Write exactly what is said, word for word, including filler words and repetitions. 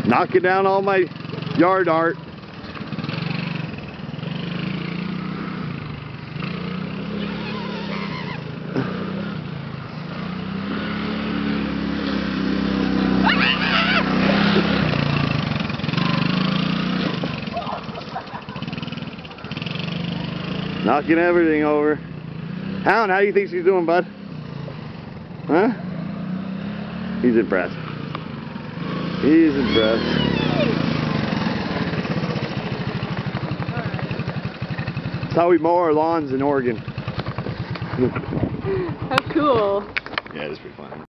Knocking down all my yard art. Knocking everything over. Hound, how do you think she's doing, bud? Huh? He's impressed. He's impressed. That's how we mow our lawns in Oregon. How cool. Yeah, it's pretty fun.